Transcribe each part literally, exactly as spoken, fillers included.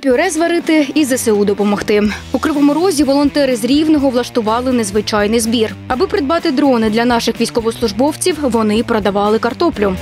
пюре зварити і зе се у допомогти. У Кривому Розі волонтери з Рівного влаштували незвичайний збір. Аби придбати дрони для наших військовослужбовців, вони продавали картоплю.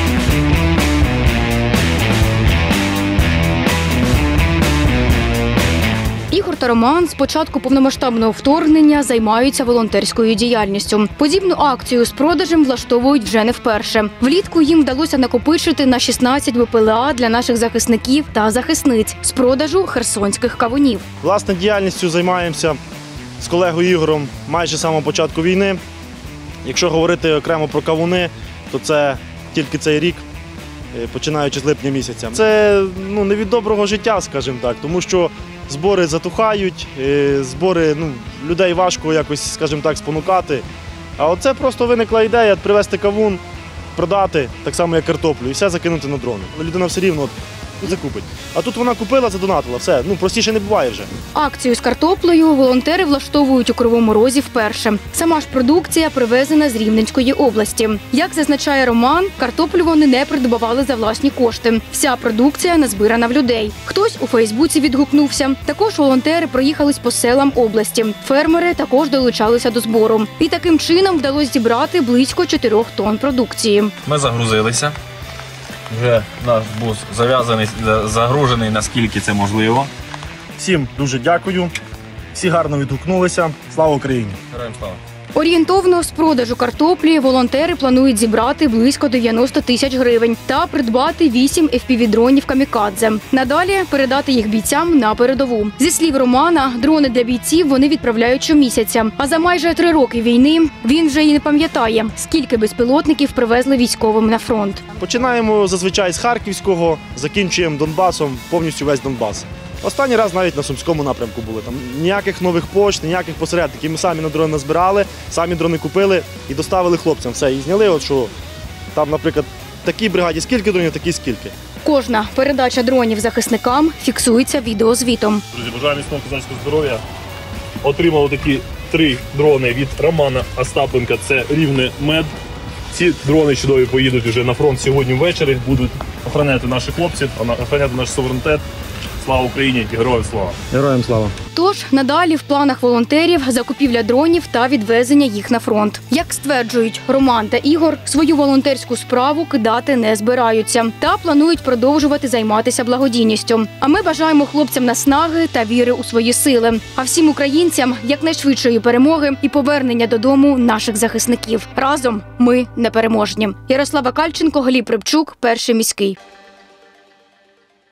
Ігор та Роман з початку повномасштабного вторгнення займаються волонтерською діяльністю. Подібну акцію з продажем влаштовують вже не вперше. Влітку їм вдалося накопичити на шістнадцять ве пе ел а для наших захисників та захисниць з продажу херсонських кавунів. Власне, діяльністю займаємося з колегою Ігорем майже з самого початку війни. Якщо говорити окремо про кавуни, то це тільки цей рік, починаючи з липня місяця. Це ну, не від доброго життя, скажімо так, тому що збори затухають, збори, ну, людей важко якось, скажімо так, спонукати. А оце просто виникла ідея привезти кавун, продати, так само як картоплю, і все закинути на дрони. Людина все рівно от, закупить. А тут вона купила, задонатила, все, ну простіше не буває вже. Акцію з картоплею волонтери влаштовують у Кривому Розі вперше. Сама ж продукція привезена з Рівненської області. Як зазначає Роман, картоплю вони не придбавали за власні кошти. Вся продукція назбирана в людей. Хтось у Фейсбуці відгукнувся. Також волонтери проїхались по селам області. Фермери також долучалися до збору. І таким чином вдалося зібрати близько чотирьох тонн продукції. Ми загрузилися. Вже наш бус зав'язаний, загружений, наскільки це можливо. Всім дуже дякую. Всі гарно відгукнулися. Слава Україні! Героям слава! Орієнтовно з продажу картоплі волонтери планують зібрати близько дев'яносто тисяч гривень та придбати вісім еф пі ві-дронів «Камікадзе». Надалі передати їх бійцям на передову. Зі слів Романа, дрони для бійців вони відправляють щомісяця. А за майже три роки війни він вже і не пам'ятає, скільки безпілотників привезли військовим на фронт. Починаємо зазвичай з Харківського, закінчуємо Донбасом, повністю весь Донбас. Останній раз навіть на Сумському напрямку були. Там ніяких нових пошт, ніяких посередників. Ми самі на дрони назбирали, самі дрони купили і доставили хлопцям. Все, і зняли, от що там, наприклад, такій бригаді скільки дронів, такі скільки. Кожна передача дронів захисникам фіксується відеозвітом. Друзі, бажаю міцного козацького здоров'я. Отримали такі три дрони від Романа Остапенка. Це Рівне Мед. Ці дрони чудові поїдуть вже на фронт сьогодні ввечері. Будуть охороняти наших хлопців, охороняти наш суверенітет. Слава Україні і героям слава! Героям слава! Тож, надалі в планах волонтерів закупівля дронів та відвезення їх на фронт. Як стверджують Роман та Ігор, свою волонтерську справу кидати не збираються та планують продовжувати займатися благодійністю. А ми бажаємо хлопцям наснаги та віри у свої сили. А всім українцям якнайшвидшої перемоги і повернення додому наших захисників. Разом ми непереможні. Ярослава Кальченко, Гліб Рибчук, Перший міський.